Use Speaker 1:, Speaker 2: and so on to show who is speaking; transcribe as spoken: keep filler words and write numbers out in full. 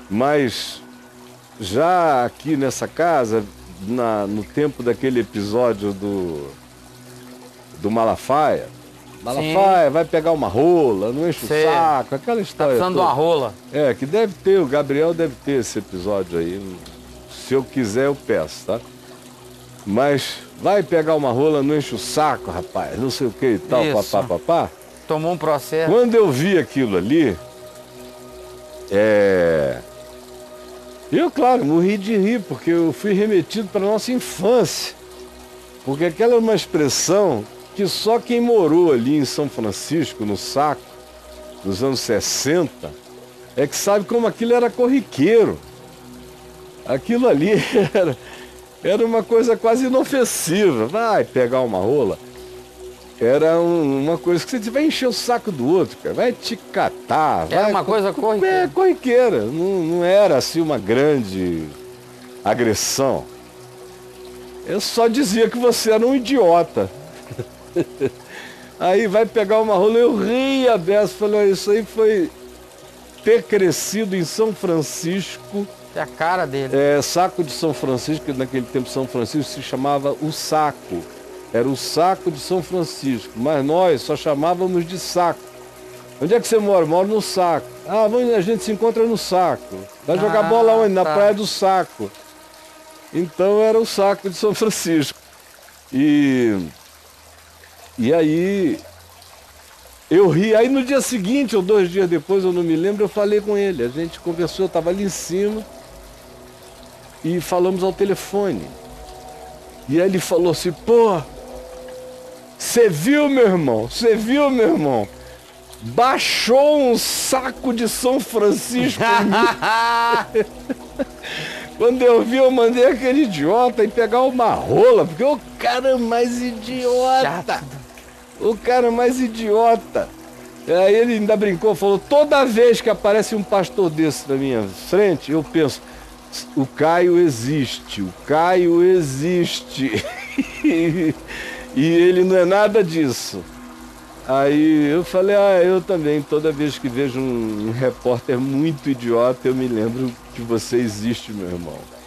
Speaker 1: Mas já aqui nessa casa, na, no tempo daquele episódio do, do Malafaia, Malafaia Sim. vai pegar uma rola, não enche Sei. o saco, aquela história.
Speaker 2: Tá precisando de uma rola.
Speaker 1: É, que deve ter, o Gabriel deve ter esse episódio aí. Se eu quiser, eu peço, tá? Mas vai pegar uma rola, não enche o saco, rapaz, não sei o que e tal, Isso. papá, papá.
Speaker 2: Tomou um processo.
Speaker 1: Quando eu vi aquilo ali, é... eu, claro, morri de rir, porque eu fui remetido para a nossa infância. Porque aquela é uma expressão que só quem morou ali em São Francisco, no Saco, nos anos sessenta, é que sabe como aquilo era corriqueiro. Aquilo ali era, era uma coisa quase inofensiva. Vai pegar uma rola. Era um, uma coisa que você vai encher o saco do outro, cara. Vai te catar.
Speaker 2: Era
Speaker 1: vai,
Speaker 2: uma coisa corriqueira.
Speaker 1: É, corriqueira. Não, não era assim uma grande agressão. Eu só dizia que você era um idiota. Aí vai pegar uma rola, eu ri a beça, falei, isso aí foi ter crescido em São Francisco.
Speaker 2: É a cara dele.
Speaker 1: É, Saco de São Francisco, que naquele tempo São Francisco se chamava o Saco. Era o Saco de São Francisco, mas nós só chamávamos de Saco. Onde é que você mora? Moro no Saco. Ah, a gente se encontra no Saco. Vai jogar ah, bola onde? Na tá. Praia do Saco. Então era o Saco de São Francisco. E, e aí eu ri. Aí no dia seguinte, ou dois dias depois, eu não me lembro, eu falei com ele. A gente conversou, eu estava ali em cima e falamos ao telefone. E aí ele falou assim, pô, você viu, meu irmão? Você viu, meu irmão? Baixou um saco de São Francisco. Quando eu vi, eu mandei aquele idiota ir pegar uma rola, porque o cara é mais idiota. Chato. O cara é mais idiota. Aí ele ainda brincou, falou, toda vez que aparece um pastor desse na minha frente, eu penso, o Caio existe, o Caio existe. E ele não é nada disso. Aí eu falei, ah, eu também, toda vez que vejo um, um repórter muito idiota, eu me lembro que você existe, meu irmão.